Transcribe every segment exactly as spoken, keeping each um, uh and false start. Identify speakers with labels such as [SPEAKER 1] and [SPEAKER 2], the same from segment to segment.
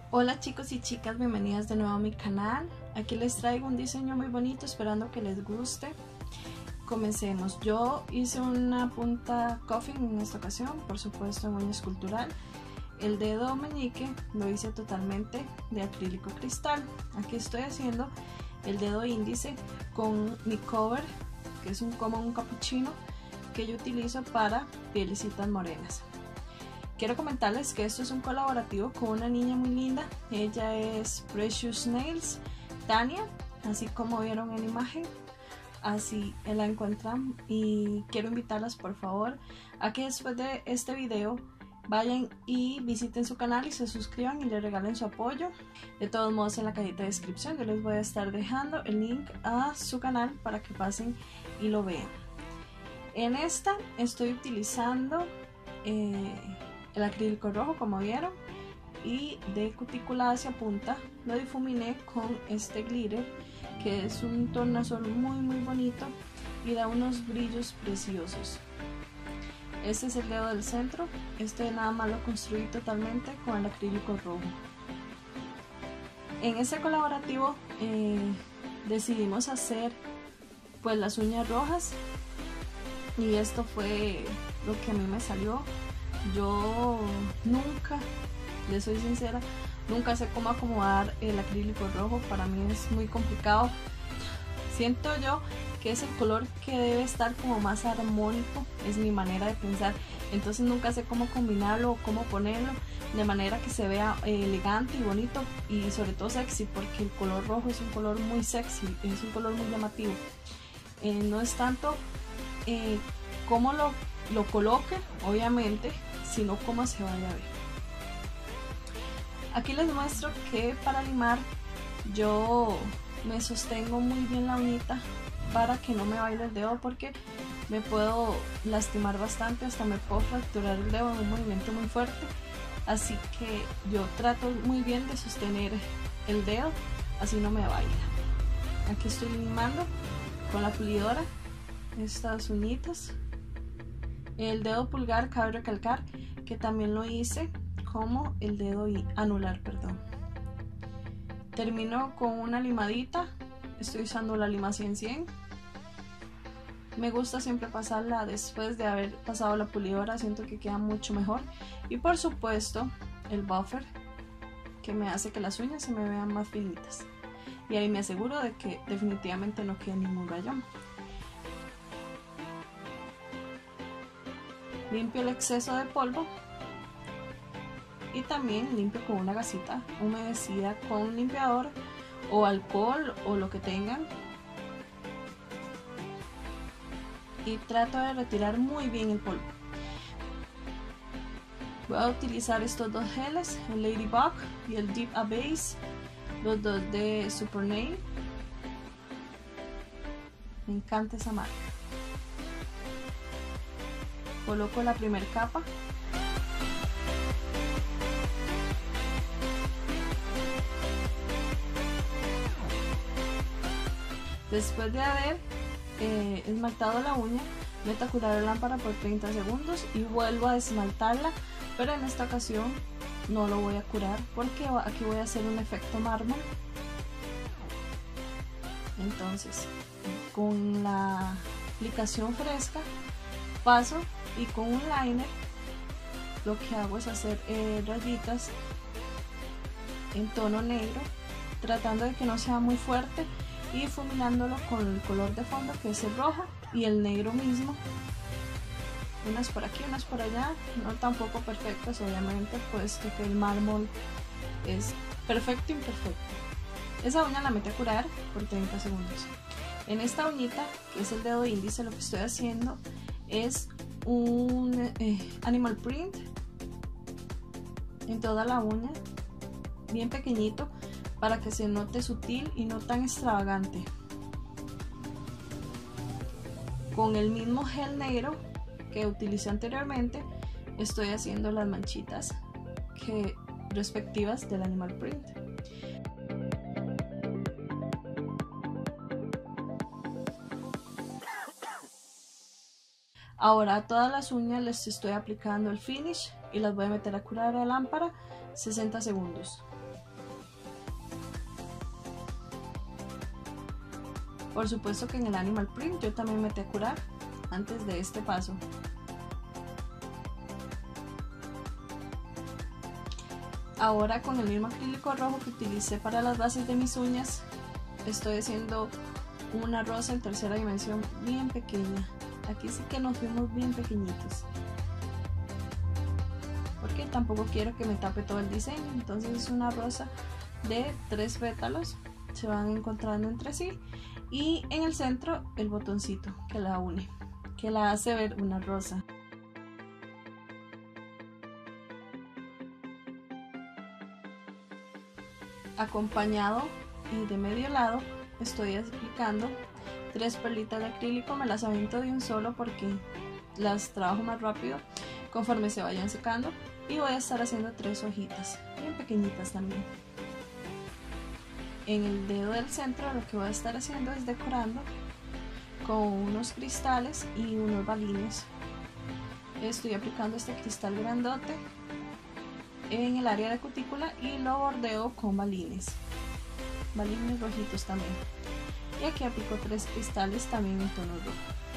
[SPEAKER 1] Hola chicos y chicas, bienvenidas de nuevo a mi canal. Aquí les traigo un diseño muy bonito, esperando que les guste. Comencemos. Yo hice una punta coffin en esta ocasión, por supuesto en uña escultural. El dedo meñique lo hice totalmente de acrílico cristal. Aquí estoy haciendo el dedo índice con mi cover, que es un, como un capuchino que yo utilizo para pielecitas morenas. Quiero comentarles que esto es un colaborativo con una niña muy linda. Ella es Precious Nails, Tania, así como vieron en la imagen, así la encuentran. Y quiero invitarlas por favor a que después de este video vayan y visiten su canal y se suscriban y le regalen su apoyo. De todos modos, en la cajita de descripción yo les voy a estar dejando el link a su canal para que pasen y lo vean. En esta estoy utilizando eh, el acrílico rojo, como vieron, y de cutícula hacia punta lo difuminé con este glitter, que es un tornasol muy muy bonito y da unos brillos preciosos. Este es el dedo del centro. Este nada más lo construí totalmente con el acrílico rojo. En este colaborativo eh, decidimos hacer pues las uñas rojas, y esto fue lo que a mí me salió. Yo nunca, les soy sincera, nunca sé cómo acomodar el acrílico rojo. Para mí es muy complicado. Siento yo que es el color que debe estar como más armónico, es mi manera de pensar. Entonces nunca sé cómo combinarlo o cómo ponerlo de manera que se vea eh, elegante y bonito, y sobre todo sexy, porque el color rojo es un color muy sexy, es un color muy llamativo. Eh, no es tanto eh, cómo lo, lo coloque, obviamente, sino cómo se vaya a ver. Aquí les muestro que para limar yo me sostengo muy bien la uñita para que no me baile el dedo, porque me puedo lastimar bastante, hasta me puedo fracturar el dedo en un movimiento muy fuerte. Así que yo trato muy bien de sostener el dedo, así no me baila. Aquí estoy limando con la pulidora estas uñitas. El dedo pulgar, cabe recalcar que también lo hice como el dedo anular, perdón. Termino con una limadita. Estoy usando la lima cien cien. Me gusta siempre pasarla después de haber pasado la pulidora, siento que queda mucho mejor. Y por supuesto el buffer, que me hace que las uñas se me vean más finitas, y ahí me aseguro de que definitivamente no quede ningún rayón. Limpio el exceso de polvo y también limpio con una gasita humedecida con un limpiador o alcohol o lo que tengan, y trato de retirar muy bien el polvo. Voy a utilizar estos dos geles, el Ladybug y el Deep A Base, los dos de Super Nail. Me encanta esa marca. Coloco la primera capa. Después de haber eh, esmaltado la uña, meto a curar la lámpara por treinta segundos y vuelvo a esmaltarla, pero en esta ocasión no lo voy a curar porque aquí voy a hacer un efecto mármol. Entonces, con la aplicación fresca paso, y con un liner lo que hago es hacer eh, rayitas en tono negro, tratando de que no sea muy fuerte, y difuminándolo con el color de fondo, que es el rojo, y el negro mismo, unas por aquí, unas por allá, no tampoco perfectas obviamente, puesto que el mármol es perfecto imperfecto. Esa uña la metí a curar por treinta segundos. En esta uñita, que es el dedo índice, lo que estoy haciendo es un eh, animal print en toda la uña, bien pequeñito, para que se note sutil y no tan extravagante. Con el mismo gel negro que utilicé anteriormente estoy haciendo las manchitas que, respectivas del animal print. Ahora a todas las uñas les estoy aplicando el finish y las voy a meter a curar a la lámpara sesenta segundos. Por supuesto que en el animal print yo también metí a curar antes de este paso. Ahora con el mismo acrílico rojo que utilicé para las bases de mis uñas, estoy haciendo una rosa en tercera dimensión bien pequeña. Aquí sí que nos fuimos bien pequeñitos, porque tampoco quiero que me tape todo el diseño. Entonces es una rosa de tres pétalos, se van encontrando entre sí, y en el centro el botoncito que la une, que la hace ver una rosa. Acompañado y de medio lado estoy aplicando tres perlitas de acrílico. Me las aviento de un solo porque las trabajo más rápido conforme se vayan secando, y voy a estar haciendo tres hojitas bien pequeñitas también. En el dedo del centro lo que voy a estar haciendo es decorando con unos cristales y unos balines. Estoy aplicando este cristal grandote en el área de cutícula y lo bordeo con balines, balines rojitos también. Y aquí aplico tres cristales también en tono rojo.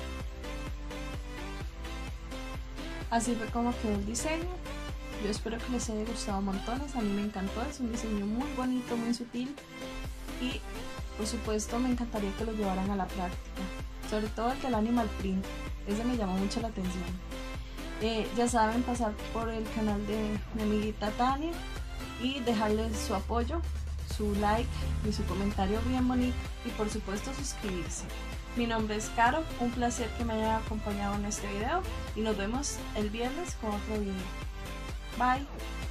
[SPEAKER 1] Así fue como quedó el diseño. Yo espero que les haya gustado montones, a mí me encantó, es un diseño muy bonito, muy sutil, y por supuesto me encantaría que lo llevaran a la práctica, sobre todo el del animal print, ese me llamó mucho la atención. Eh, ya saben, pasar por el canal de mi amiguita Tania y dejarles su apoyo, su like y su comentario bien bonito, y por supuesto suscribirse. Mi nombre es Caro, un placer que me hayan acompañado en este video y nos vemos el viernes con otro video. Bye.